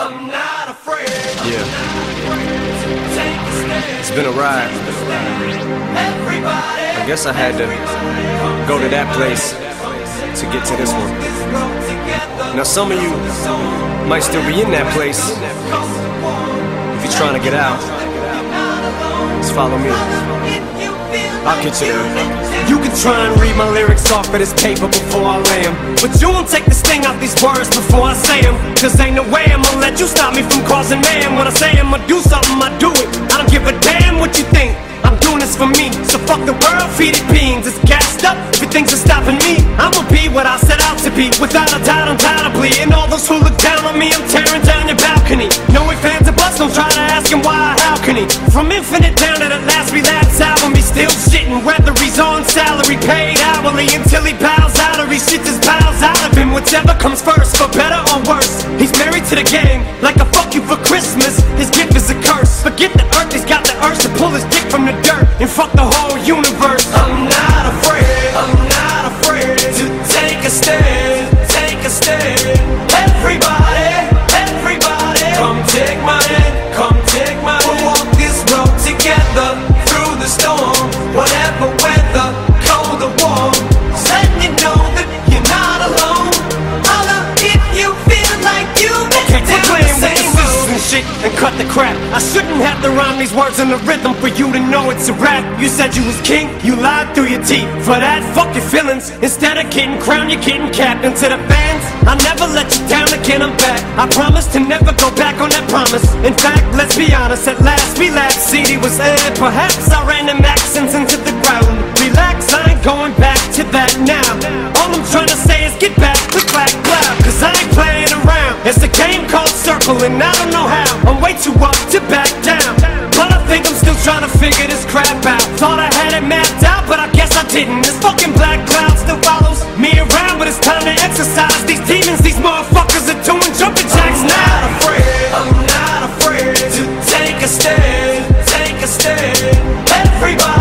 I'm not afraid. Yeah. Take a stand. It's been a ride. Everybody, I guess I had to go to that place to get to this one. Now some of you might still be in that place. If you're trying to get out, just follow me. I'll get you there. You can try and read my lyrics off of this paper before I lay 'em, but you won't take the sting out these words before I say 'em. Cause ain't no way I'ma let you stop me from causing mayhem. When I say I'ma do something, I do it. I don't give a damn what you think. I'm doing this for me, so fuck the world, feed it beans. It's gassed up, everything's stopping me. I'ma be what I set out to be, without a doubt, undoubtedly. And all those who look down on me, I'm tearing down your balcony. No ifs, ands, or buts, don't try to ask him why, how can he? From Infinite down to the last relapse album, he's still shitting, whether he's on salary, paid hourly, until he bows out or he shits his bowels out of him. Whichever comes first, for better or worse. He's married to the game, like a fuck you for Christmas. His gift is a curse. Forget the earth, he's got the urge to pull his dick from the dirt and fuck the whole universe. I'm not afraid. I'm not afraid to take a stand. Take a stand. Everybody, everybody, come take my hand. Come take my hand. We'll walk this road together through the storm, whatever weather, cold or warm. Just letting you know that you're not alone. Holla if you feel like you've been down the same road. Shit and cut the crap. I shouldn't have to rhyme these words in the rhythm for you to know it's a rap. You said you was king, you lied through your teeth. For that, fuck your feelings. Instead of getting crowned, you're getting capped. And to the fans, I never let you down again, I'm back. I promise to never go back on that promise. In fact, let's be honest, at last we laughed. CD was aired, perhaps I ran them accents into the ground. Relax, I ain't going back to that now. All I'm trying to say is get back, click, clack, clap. Cause I ain't playing around. It's a game called Circle and I don't know how. I'm way too up to back down, but I think I'm still trying to figure this crap out. Thought I had it mapped out, but I guess I didn't. This fucking black cloud still follows me around, but it's time to exercise these demons. These motherfuckers are doing jumping jacks now. I'm not afraid to take a stand. Take a stand. Everybody.